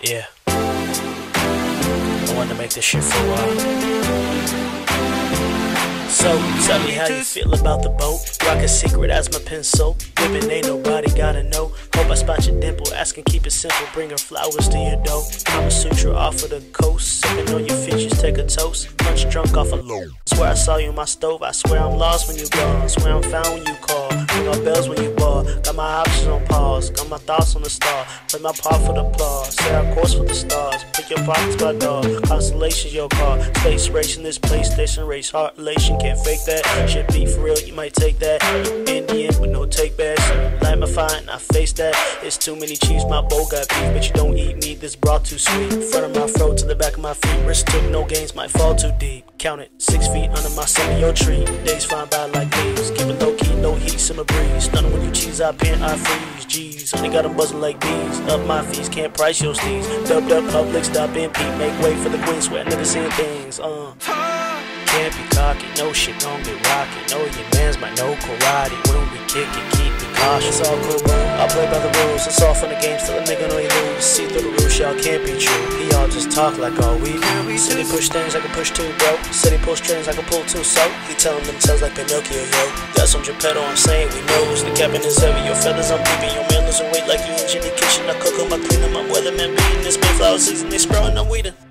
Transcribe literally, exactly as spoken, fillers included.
Yeah, I wanted to make this shit for a while. So, tell me how you feel about the boat. Rockit secret as my pencil. Whippin, ain't nobody gotta know. Hope I spot your dimple. Asking, keep it simple. Bring her flowers to your dough. I'm a sutra off of the coast. Sippin on your features, take a toast. Punch drunk off a low. Swear I saw you in my stove. I swear I'm lost when you gone. Swear I'm found when you call. Ring our bells when you ball. Got my options on pause. Got my thoughts on the star. Play my part for the applause. Set our course for the stars. Pick your pockets by dog. Constellations your car. Space racing this PlayStation race. Heart elation. Can't fake that. Shit be for real, you might take that. Indian with no take backs. Light my fire and I face that. It's too many cheese, my bowl got beef, but you don't eat meat, this broth too sweet. Front of my throat to the back of my feet. Wrist took no gains, might fall too deep. Count it, six feet under my semi tree. Days flying by like leaves. Keep it low key, no heat, simmer breeze. Stunning when you cheese, I pant, I freeze. G's, only got them buzzing like bees. Up my fees, can't price your steeds. Dubbed up public, stop and peep. Make way for the queen, sweat niggas seeing things. Uh. Can't be cocky, no shit gon' get rocky. Know your mans might know karate. When we kick it, keep it cautious. All cool, bro. I play by the rules. It's all fun and games till a nigga know you lose. See through the roof, y'all can't be true. He all just talk like all we do. Said he push things, I can push too, bro. Said he pull strings, I can pull too, so he tellin' themselves like Pinocchio, yo. Got some Geppetto, I'm saying we knows. The cabin is heavy, your feathers, I'm peeping. Your man losing weight like you in the kitchen. I cook 'em, I clean 'em, I'm weatherman beating. This Mayflower season, they sprouting, I'm weeding.